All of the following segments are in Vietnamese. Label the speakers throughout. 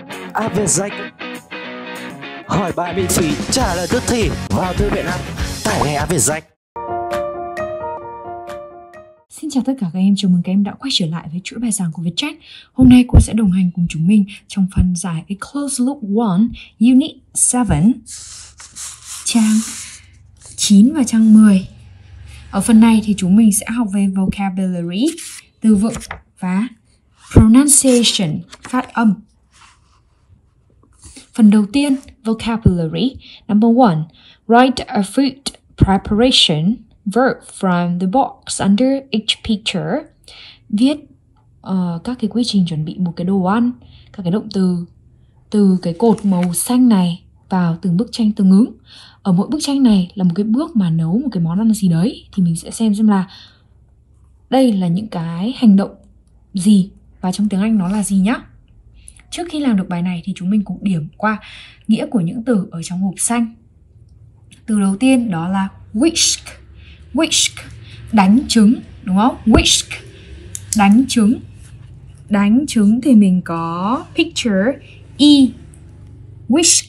Speaker 1: App Việt Danh. Hỏi bài miễn phí, trả lời tức thì. Vào thư viện app, tải ngay App Việt Danh.
Speaker 2: Xin chào tất cả các em, chào mừng các em đã quay trở lại với chuỗi bài giảng của Vietjet. Hôm nay cô sẽ đồng hành cùng chúng mình trong phần giải A Closed Loop 1, Unit 7, trang 9 và trang 10. Ở phần này thì chúng mình sẽ học về vocabulary, từ vựng và pronunciation, phát âm. Phần đầu tiên, vocabulary. Number 1, write a food preparation verb from the box under each picture. Viết các cái quy trình chuẩn bị một cái đồ ăn, các cái động từ cái cột màu xanh này vào từng bức tranh tương ứng. Ở mỗi bức tranh này là một cái bước mà nấu một cái món ăn gì đấy, thì mình sẽ xem là đây là những cái hành động gì và trong tiếng Anh nó là gì nhá. Trước khi làm được bài này thì chúng mình cùng điểm qua nghĩa của những từ ở trong hộp xanh. Từ đầu tiên đó là whisk. Whisk, đánh trứng, đúng không? Whisk, đánh trứng. Đánh trứng thì mình có picture E, whisk.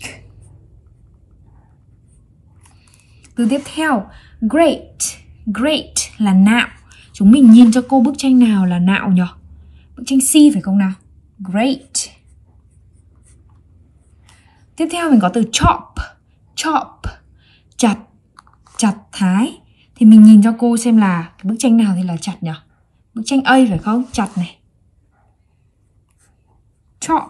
Speaker 2: Từ tiếp theo, great. Great là nạo. Chúng mình nhìn cho cô bức tranh nào là nạo nhỉ? Bức tranh C phải không nào? Great. Tiếp theo mình có từ chop. Chop, chặt, chặt thái. Thì mình nhìn cho cô xem là cái bức tranh nào thì là chặt nhỉ? Bức tranh A phải không? Chặt này. Chop.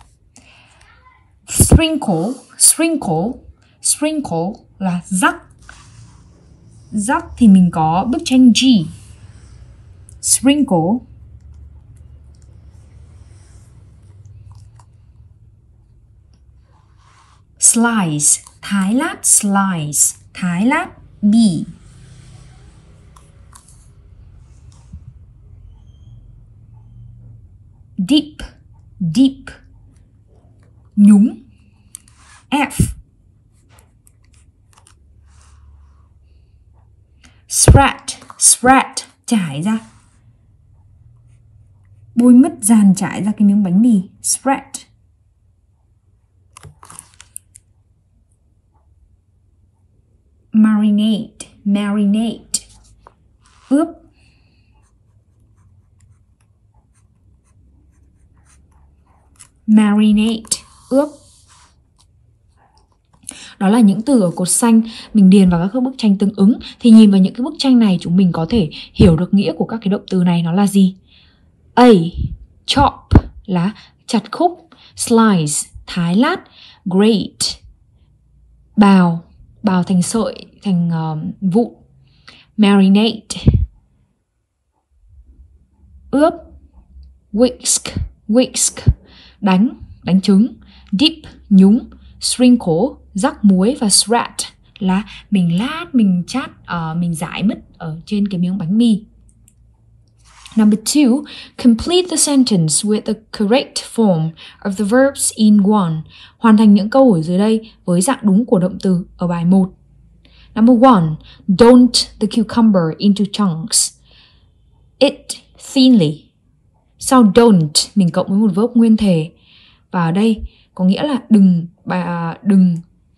Speaker 2: Sprinkle. Sprinkle. Sprinkle là rắc. Rắc thì mình có bức tranh G. Sprinkle. Slice, thái lát. Slice, thái lát. B. Deep, deep, nhúng. F. Spread, spread, trải ra. Bôi mứt dàn trải ra cái miếng bánh mì. Spread. Marinate, marinate, ướp. Marinate, ướp. Đó là những từ ở cột xanh mình điền vào các bức tranh tương ứng. Thì nhìn vào những cái bức tranh này chúng mình có thể hiểu được nghĩa của các cái động từ này nó là gì. A, chop là chặt khúc. Slice, thái lát. Grate, bào, bào thành sợi, thành vụn. Marinate, ướp. Whisk, whisk, đánh, đánh trứng. Dip, nhúng. Sprinkle, rắc muối. Và spread là mình lát, mình chát, mình rải mứt ở trên cái miếng bánh mì. Number 2, complete the sentence with the correct form of the verbs in 1. Hoàn thành những câu ở dưới đây với dạng đúng của động từ ở bài 1. Number 1, don't the cucumber into chunks. It thinly. Sau don't mình cộng với một verb nguyên thể. Và ở đây có nghĩa là đừng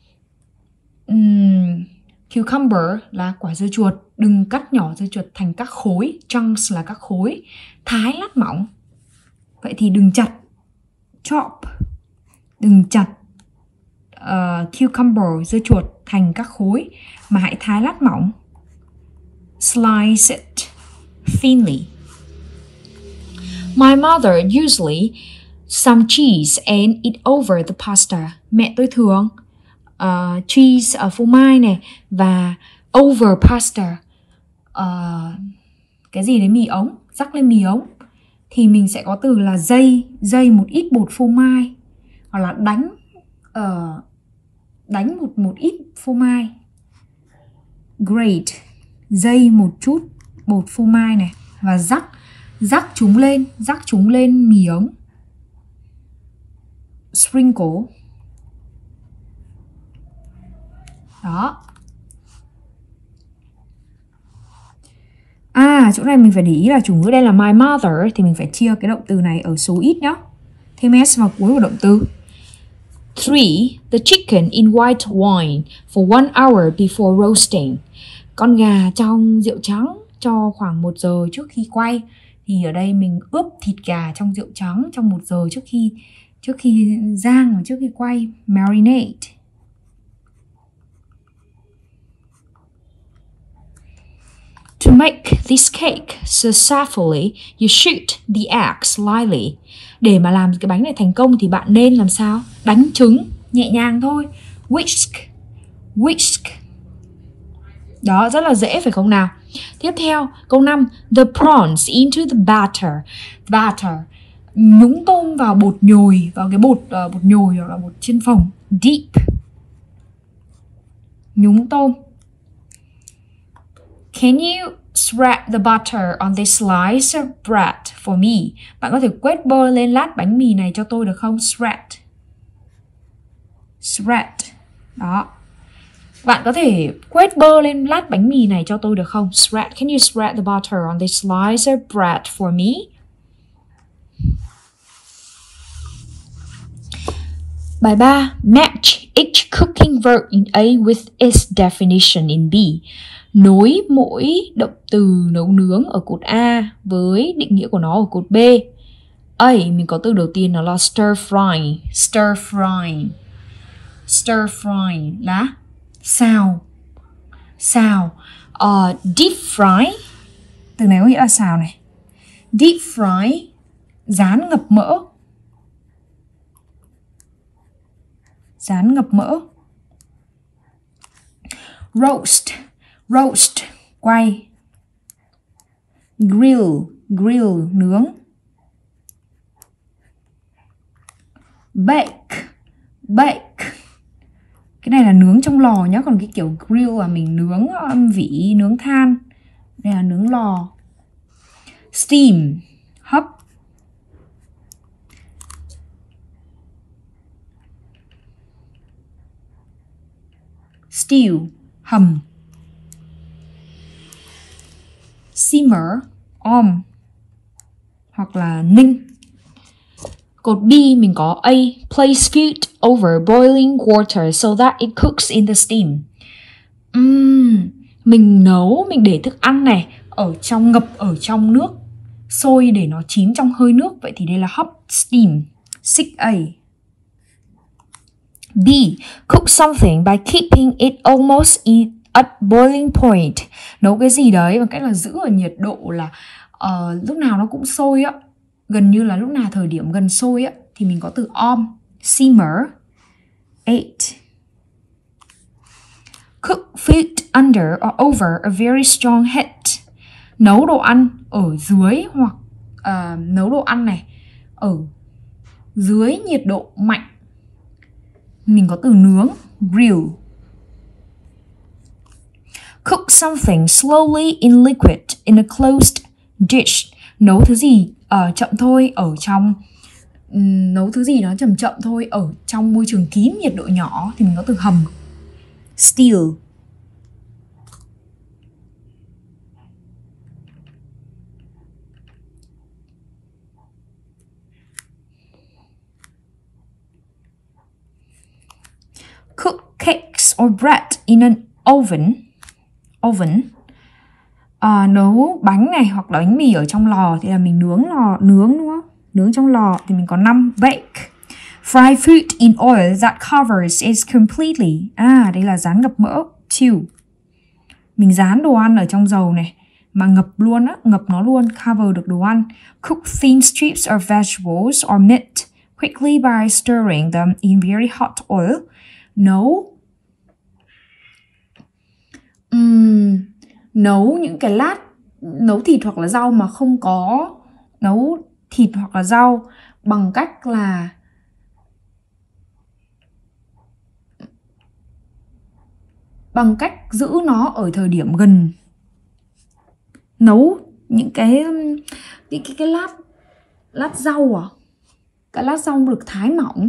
Speaker 2: cucumber là quả dưa chuột, đừng cắt nhỏ dưa chuột thành các khối. Chunks là các khối. Thái lát mỏng. Vậy thì đừng chặt. Chop, đừng chặt cucumber, dưa chuột thành các khối, mà hãy thái lát mỏng. Slice it thinly. My mother usually some cheese and eat over the pasta. Mẹ tôi thường cheese ở phô mai này và over pasta, cái gì đấy mì ống, rắc lên mì ống. Thì mình sẽ có từ là dây một ít bột phô mai, hoặc là đánh một ít phô mai. Grate, dây một chút bột phô mai này, và rắc chúng lên mì ống. Sprinkle. Đó. Chỗ này mình phải để ý là chủ ngữ đây là my mother, thì mình phải chia cái động từ này ở số ít nhá. thêm s vào cuối của động từ. 3. The chicken in white wine for 1 hour before roasting. Con gà trong rượu trắng cho khoảng 1 giờ trước khi quay. Thì ở đây mình ướp thịt gà trong rượu trắng trong 1 giờ trước khi rang và trước khi quay. Marinate. To make this cake successfully, you shoot the eggs slightly. Để mà làm cái bánh này thành công thì bạn nên làm sao? Đánh trứng nhẹ nhàng thôi. Whisk. Đó, rất là dễ phải không nào? Tiếp theo, câu 5. The prawns into the batter. Nhúng tôm vào bột nhồi, vào cái bột nhồi hoặc là bột chiên phồng. Deep. Nhúng tôm. Can you spread the butter on this slice of bread for me? Bạn có thể quét bơ lên lát bánh mì này cho tôi được không? Spread. Đó. Bạn có thể quét bơ lên lát bánh mì này cho tôi được không? Spread. Can you spread the butter on this slice of bread for me? Bài 3. Match each cooking verb in A with its definition in B. Nối mỗi động từ nấu nướng ở cột A với định nghĩa của nó ở cột B. A, mình có từ đầu tiên nó là stir frying. Stir frying là xào. Deep fry, từ này có nghĩa là xào này. Deep fry, rán ngập mỡ. Roast, quay. Grill, nướng. Bake. Cái này là nướng trong lò nhá, còn cái kiểu grill là mình nướng vỉ, nướng than. Đây là nướng lò. Steam, hấp. Stew, hầm. Simmer, om hoặc là ninh. Cột B mình có A. Place food over boiling water so that it cooks in the steam. Mình để thức ăn này ngập ở trong nước sôi để nó chín trong hơi nước. Vậy thì đây là hấp, steam. 6A. B. Cook something by keeping it almost at boiling point. Nấu cái gì đấy bằng cách là giữ ở nhiệt độ là lúc nào nó cũng sôi á, gần như là lúc nào thời điểm gần sôi á, thì mình có từ om. Simmer. 8. Cook food under or over a very strong heat. Nấu đồ ăn ở dưới hoặc nấu đồ ăn này ở dưới nhiệt độ mạnh. Mình có từ nướng. Grill. Cook something slowly in liquid in a closed dish. Nấu thứ gì chậm thôi nấu thứ gì đó chậm thôi ở trong môi trường kín nhiệt độ nhỏ thì mình có từ hầm. Steal. Cook cakes or bread in an oven. Nấu bánh này hoặc là bánh mì ở trong lò thì là mình nướng đúng không? Nướng trong lò thì mình có 5. Bake. Fry food in oil that covers it completely. Đây là rán ngập mỡ. 2. Mình rán đồ ăn ở trong dầu này mà ngập nó luôn, cover được đồ ăn. Cook thin strips of vegetables or meat quickly by stirring them in very hot oil. Nấu những cái lát, nấu thịt hoặc là rau mà không có nấu thịt hoặc là rau bằng cách giữ nó ở thời điểm gần. Nấu những cái lát rau cái lát rau được thái mỏng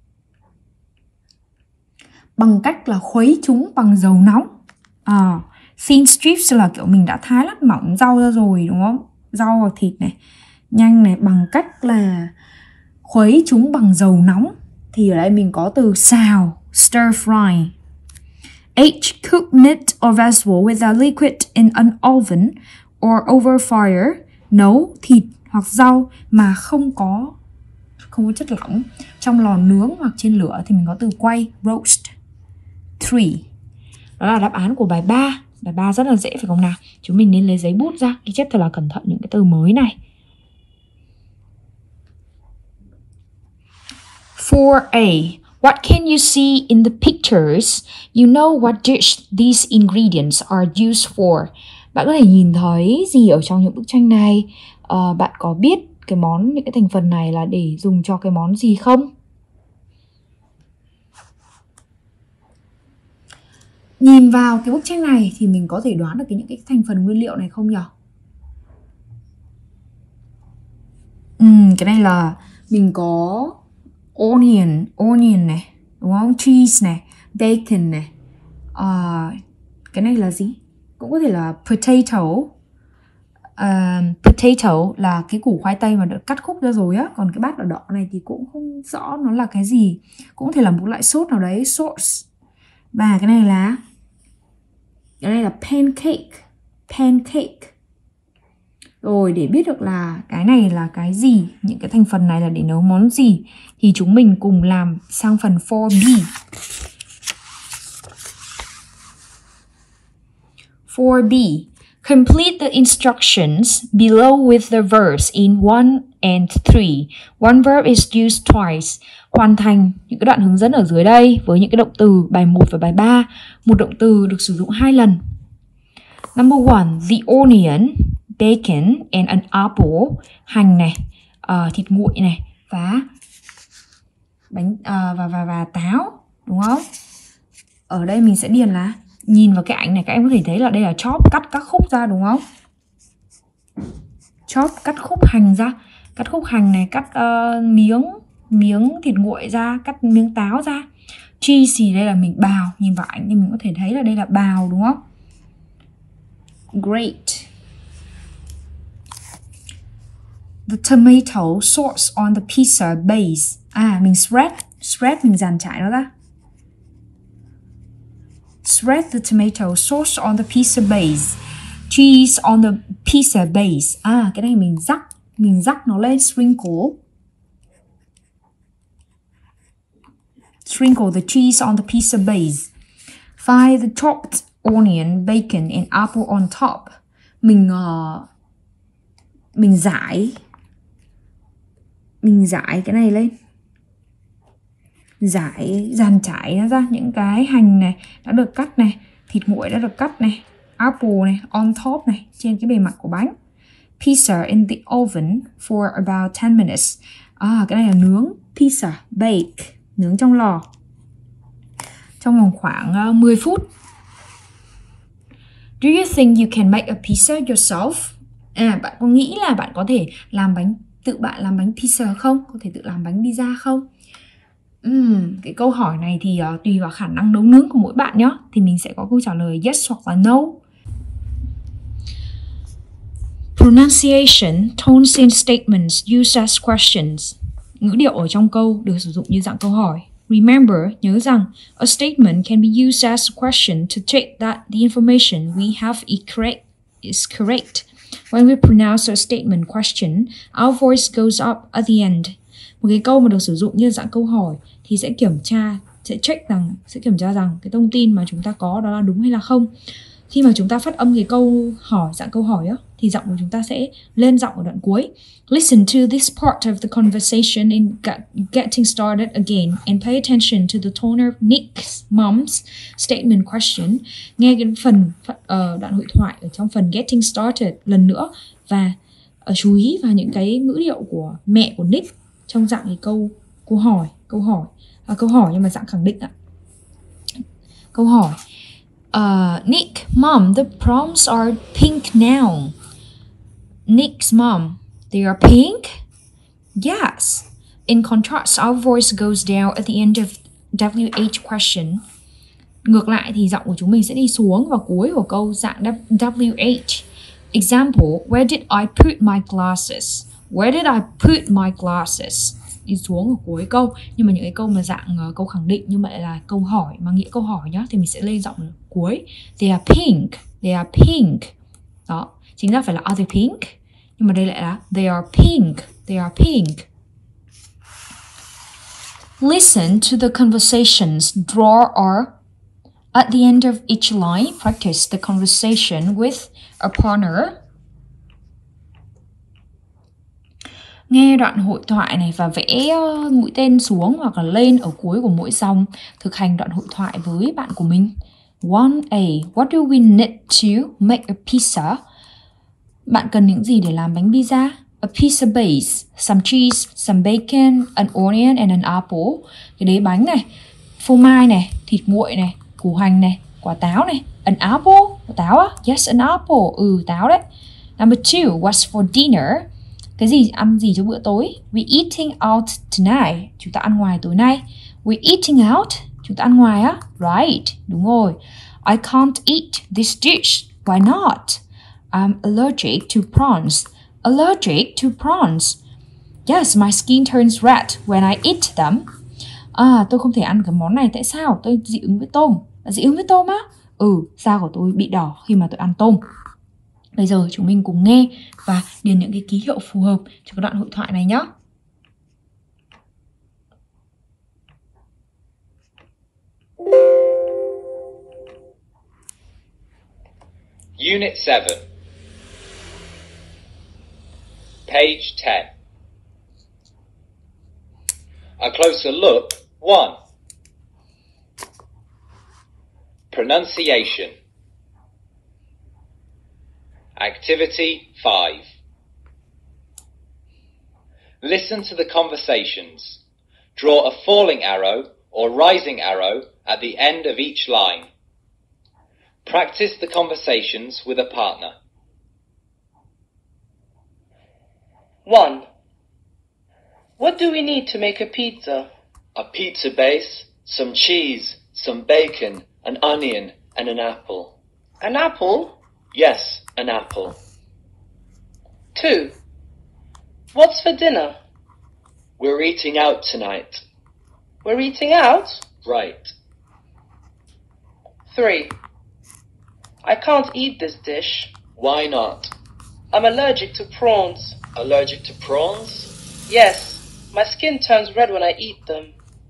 Speaker 2: bằng cách là khuấy chúng bằng dầu nóng. Thin strips là kiểu mình đã thái lát mỏng rau ra rồi đúng không? Rau và thịt này, nhanh này, bằng cách là khuấy chúng bằng dầu nóng thì ở đây mình có từ xào, stir fry. H. Cook meat or vegetable without liquid in an oven or over fire. Nấu thịt hoặc rau mà không có chất lỏng trong lò nướng hoặc trên lửa thì mình có từ quay, roast. 3. Đó là đáp án của bài 3. Bài 3 rất là dễ phải không nào? Chúng mình nên lấy giấy bút ra ghi chép thật là cẩn thận những cái từ mới này. 4A. What can you see in the pictures? You know what dish these ingredients are used for. Bạn có thể nhìn thấy gì ở trong những bức tranh này? Bạn có biết những cái thành phần này là để dùng cho cái món gì không? Nhìn vào cái bức tranh này thì mình có thể đoán được những cái thành phần nguyên liệu này không nhỉ? Cái này là mình có onion này, đúng không? Cheese này, bacon này. Cái này là gì? Cũng có thể là potato. Potato là cái củ khoai tây mà đã cắt khúc ra rồi á. Còn cái bát đỏ đỏ này thì cũng không rõ nó là cái gì. Cũng có thể là một loại sốt nào đấy, sauce. Và cái này là pancake. Rồi để biết được là cái này là cái gì, những cái thành phần này là để nấu món gì thì chúng mình cùng làm sang phần 4B. 4B. Complete the instructions below with the verbs in 1 and 3. One verb is used twice. Hoàn thành những cái đoạn hướng dẫn ở dưới đây với những cái động từ bài 1 và bài 3. Một động từ được sử dụng 2 lần. Number 1. The onion, bacon and an apple. Hành này, thịt nguội này và và táo, đúng không? Ở đây mình sẽ điền là nhìn vào cái ảnh này các em có thể thấy là đây là chop, cắt các khúc ra, đúng không? Chop, cắt khúc hành ra, cắt khúc hành này, cắt miếng thịt nguội ra, cắt miếng táo ra. Cheese thì đây là mình bào, nhìn vào ảnh thì mình có thể thấy là đây là bào, đúng không? Great. The tomato sauce on the pizza base. Mình spread mình dàn trải nó ra. Spread the tomato sauce on the pizza base. Cheese on the pizza base. Cái này mình rắc nó lên, sprinkle the cheese on the pizza base. 5. The chopped onion, bacon and apple on top. Mình rải cái này lên, dàn trải nó ra, những cái hành này đã được cắt này, thịt nguội đã được cắt này, apple này on top này, trên cái bề mặt của bánh. Pizza in the oven for about 10 minutes. Cái này là nướng, pizza, bake, nướng trong lò trong vòng khoảng 10 phút. Do you think you can make a pizza yourself? Bạn có nghĩ là bạn có thể tự làm bánh pizza không? Có thể tự làm bánh pizza không? Cái câu hỏi này thì tùy vào khả năng nấu nướng của mỗi bạn nhé. Thì mình sẽ có câu trả lời yes hoặc là no. Pronunciation, tones in statements used as questions. Ngữ điệu ở trong câu được sử dụng như dạng câu hỏi. Remember, nhớ rằng, a statement can be used as a question to check that the information we have is correct. When we pronounce a statement question, our voice goes up at the end. Một cái câu mà được sử dụng như dạng câu hỏi thì sẽ kiểm tra rằng cái thông tin mà chúng ta có đó là đúng hay là không. Khi mà chúng ta phát âm cái câu hỏi, dạng câu hỏi á, thì giọng của chúng ta sẽ lên giọng ở đoạn cuối. Listen to this part of the conversation in getting started again and pay attention to the tone of Nick's mom's statement question. Nghe cái phần đoạn hội thoại ở trong phần getting started lần nữa và chú ý vào những cái ngữ điệu của mẹ của Nick trong dạng cái câu hỏi nhưng mà dạng khẳng định ạ. Câu hỏi. Nick, Mom, the prompts are pink now. Nick's mom, they are pink? Yes. In contrast, our voice goes down at the end of WH question. Ngược lại thì giọng của chúng mình sẽ đi xuống vào cuối của câu dạng WH. Example, where did I put my glasses? Where did I put my glasses? đi xuống ở cuối câu. Nhưng mà những cái câu mà dạng câu khẳng định nhưng mà lại là câu hỏi, mang nghĩa câu hỏi nhá, thì mình sẽ lên giọng ở cuối. They are pink. They are pink. Đó, chính ra phải là are they pink? Nhưng mà đây lại là they are pink. They are pink. Listen to the conversations. Draw or at the end of each line, practice the conversation with a partner. Nghe đoạn hội thoại này và vẽ mũi tên xuống hoặc là lên ở cuối của mỗi dòng. Thực hành đoạn hội thoại với bạn của mình. 1A. What do we need to make a pizza? Bạn cần những gì để làm bánh pizza? A pizza base, some cheese, some bacon, an onion and an apple. Cái đế bánh này, phô mai này, thịt nguội này, củ hành này, quả táo này. An apple, quả táo á? Yes, an apple. Táo đấy. Number 2, what's for dinner? Cái gì, ăn gì cho bữa tối? We eating out tonight. Chúng ta ăn ngoài tối nay. We eating out. Chúng ta ăn ngoài á? Right, đúng rồi. I can't eat this dish. Why not? I'm allergic to prawns. Allergic to prawns. Yes, my skin turns red when I eat them. Tôi không thể ăn cái món này. Tại sao? Tôi dị ứng với tôm. Dị ứng với tôm á? Da của tôi bị đỏ khi mà tôi ăn tôm. Bây giờ chúng mình cùng nghe và điền những cái ký hiệu phù hợp cho cái đoạn hội thoại này nhé.
Speaker 3: Unit 7, page 10. A closer look, 1. Pronunciation. Activity 5. Listen to the conversations. Draw a falling arrow or rising arrow at the end of each line. Practice the conversations with a partner.
Speaker 4: 1. What do we need to make a pizza?
Speaker 5: A pizza base, some cheese, some bacon, an onion, and an apple.
Speaker 4: An apple?
Speaker 5: Yes, an apple.
Speaker 4: 2. What's for dinner?
Speaker 5: We're eating out tonight.
Speaker 4: We're eating out?
Speaker 5: Right.
Speaker 4: 3. I can't eat this dish.
Speaker 5: Why not?
Speaker 4: I'm allergic to prawns.
Speaker 5: Allergic to prawns?
Speaker 4: Yes, my skin turns red when I eat them.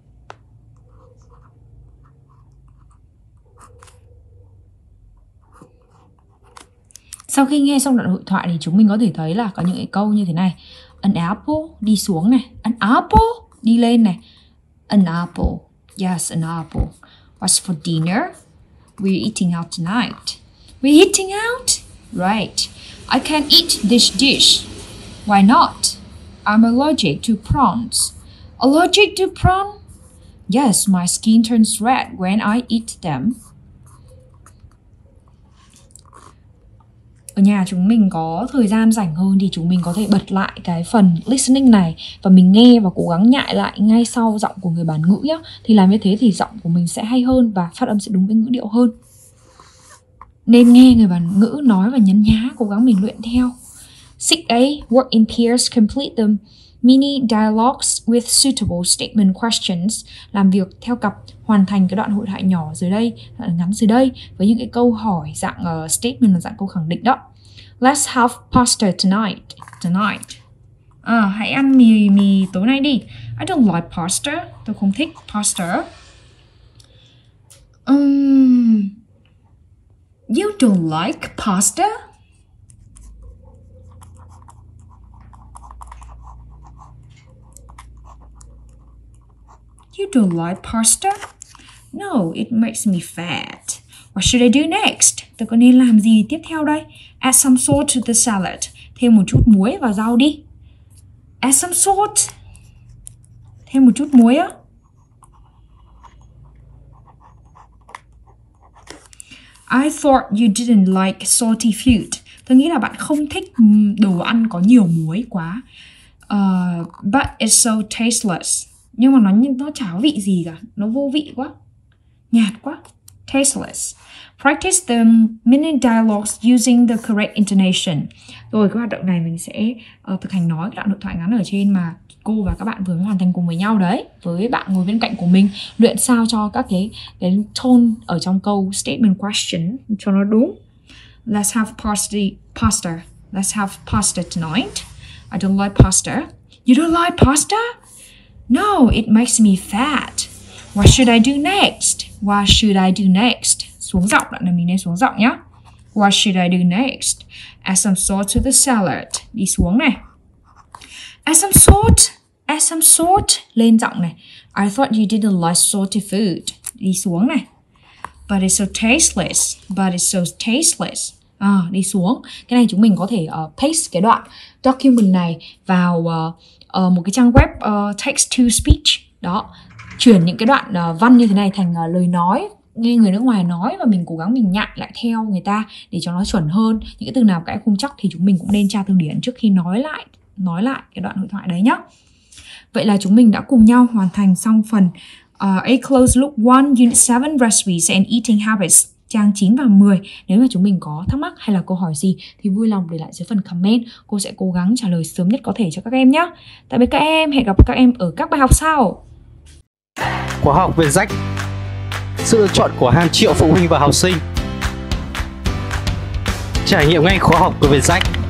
Speaker 2: Sau khi nghe xong đoạn hội thoại thì chúng mình có thể thấy là có những cái câu như thế này. An apple đi xuống này. An apple đi lên này. An apple. Yes, an apple. What's for dinner? We're eating out tonight. We're eating out? Right. I can't eat this dish. Why not? I'm allergic to prawns. Allergic to prawn? Yes, my skin turns red when I eat them. Ở nhà chúng mình có thời gian rảnh hơn thì chúng mình có thể bật lại cái phần listening này và mình nghe và cố gắng nhại lại ngay sau giọng của người bản ngữ nhé. Thì làm như thế thì giọng của mình sẽ hay hơn và phát âm sẽ đúng với ngữ điệu hơn. Nên nghe người bản ngữ nói và nhấn nhá, cố gắng mình luyện theo. 6A. Work in pairs, complete the mini dialogues with suitable statement questions. Làm việc theo cặp, hoàn thành cái đoạn hội thoại nhỏ dưới đây, đoạn ngắn dưới đây với những cái câu hỏi dạng statement là dạng câu khẳng định đó. Let's have pasta tonight. Hãy ăn mì tối nay đi. I don't like pasta. Tôi không thích pasta. You don't like pasta? You don't like pasta? No, it makes me fat. What should I do next? Tôi có nên làm gì tiếp theo đây? Add some salt to the salad. Thêm một chút muối vào rau đi. Add some salt. Thêm một chút muối á. I thought you didn't like salty food. Tôi nghĩ là bạn không thích đồ ăn có nhiều muối quá. But it's so tasteless. Nhưng mà nó chả có vị gì cả. Nó vô vị quá. Nhạt quá. tasteless. Practice the mini dialogues using the correct intonation. Rồi cái hoạt động này mình sẽ thực hành nói cái đoạn hội thoại ngắn ở trên mà cô và các bạn vừa mới hoàn thành cùng với nhau đấy, với bạn ngồi bên cạnh của mình, luyện sao cho các cái tone ở trong câu statement question cho nó đúng. Let's have pasta. Let's have pasta tonight. I don't like pasta. You don't like pasta? No, it makes me fat. What should I do next? What should I do next? Xuống giọng, đoạn này mình nên xuống giọng nhá. What should I do next? Add some salt to the salad. Đi xuống này. Add some salt. Add some salt. Lên giọng này. I thought you didn't like salty food. Đi xuống này. But it's so tasteless. But it's so tasteless. Đi xuống. Cái này chúng mình có thể paste cái đoạn document này vào một cái trang web text to speech. Đó. Chuyển những cái đoạn văn như thế này thành lời nói, nghe người nước ngoài nói, và mình cố gắng mình nhại lại theo người ta để cho nó chuẩn hơn. Những cái từ nào các em không chắc thì chúng mình cũng nên tra từ điển trước khi nói lại cái đoạn hội thoại đấy nhá. Vậy là chúng mình đã cùng nhau hoàn thành xong phần A Closed Loop 1 Unit 7 Recipes and Eating Habits trang 9 và 10. Nếu mà chúng mình có thắc mắc hay là câu hỏi gì thì vui lòng để lại dưới phần comment. Cô sẽ cố gắng trả lời sớm nhất có thể cho các em nhé. Tạm biệt các em, hẹn gặp các em ở các bài học sau.
Speaker 1: Khóa học về rách, sự lựa chọn của hàng triệu phụ huynh và học sinh. Trải nghiệm ngay khóa học của Vietjet.